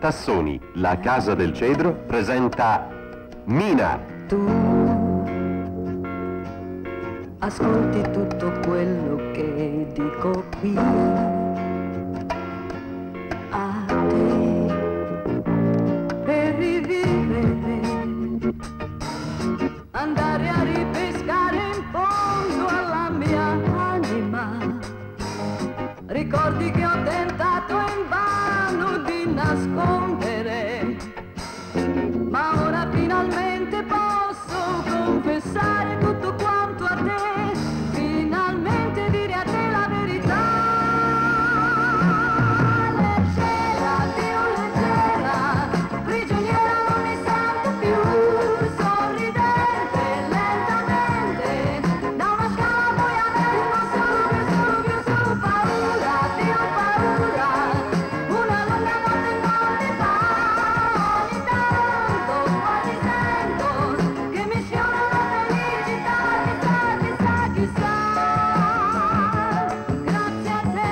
Tassoni, la Casa del Cedro, presenta Mina. Tu ascolti tutto quello che dico qui a te per rivivere, andare a ripescare in fondo alla mia anima ricordi che ho tentato invano di nascondere, ma ora finalmente posso confessare tutto quanto a te, finalmente dire a te la verità. Leggera, più leggera, prigioniera non mi sento più, sorridente lentamente, da una scala buia verso su, paura, Dio paura, una lunga notte in profondità, ogni tanto quasi sento che mi sfiora la felicità, chissà, grazie a te.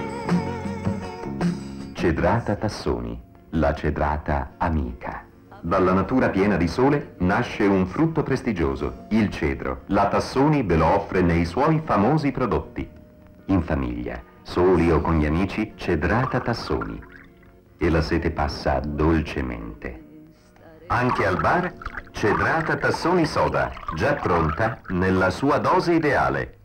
Cedrata Tassoni, la cedrata amica. Dalla natura piena di sole nasce un frutto prestigioso, il cedro. La Tassoni ve lo offre nei suoi famosi prodotti. In famiglia, soli o con gli amici, cedrata Tassoni. E la sete passa dolcemente. Anche al bar, cedrata Tassoni soda, già pronta nella sua dose ideale.